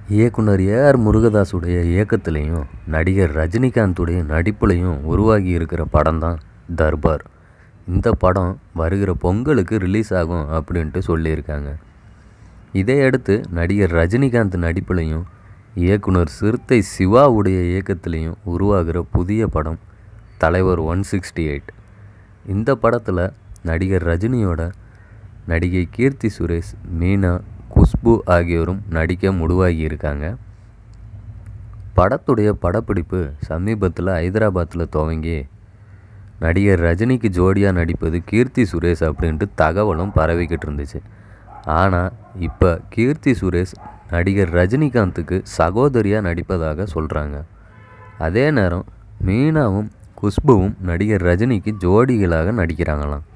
இயக்குனர் ஏஆர் முருகதாஸுடைய இயக்கத்துலேயும் நடிகர் ரஜினிகாந்துடைய நடிப்புலையும் உருவாகி இருக்கிற படம் தான் தர்பார். இந்த படம் வருகிற பொங்கலுக்கு ரிலீஸ் ஆகும் அப்படின்ட்டு சொல்லியிருக்காங்க. இதையடுத்து நடிகர் ரஜினிகாந்த் நடிப்புலையும் இயக்குனர் சிறுத்தை சிவாவுடைய இயக்கத்துலேயும் உருவாகிற புதிய படம் தலைவர் 168. இந்த படத்தில் நடிகர் ரஜினியோட நடிகை கீர்த்தி சுரேஷ், மீனா, குஷ்பு ஆகியோரும் நடிக்க முடிவாகி இருக்காங்க. படத்துடைய படப்பிடிப்பு சமீபத்தில் ஹைதராபாத்தில் துவங்கி நடிகர் ரஜினிக்கு ஜோடியாக நடிப்பது கீர்த்தி சுரேஷ் அப்படின்ட்டு தகவலும் பரவிக்கிட்டு இருந்துச்சு. ஆனால் இப்போ கீர்த்தி சுரேஷ் நடிகர் ரஜினிகாந்துக்கு சகோதரியாக நடிப்பதாக சொல்கிறாங்க. அதே நேரம் மீனாவும் குஷ்புவும் நடிகர் ரஜினிக்கு ஜோடிகளாக நடிக்கிறாங்களாம்.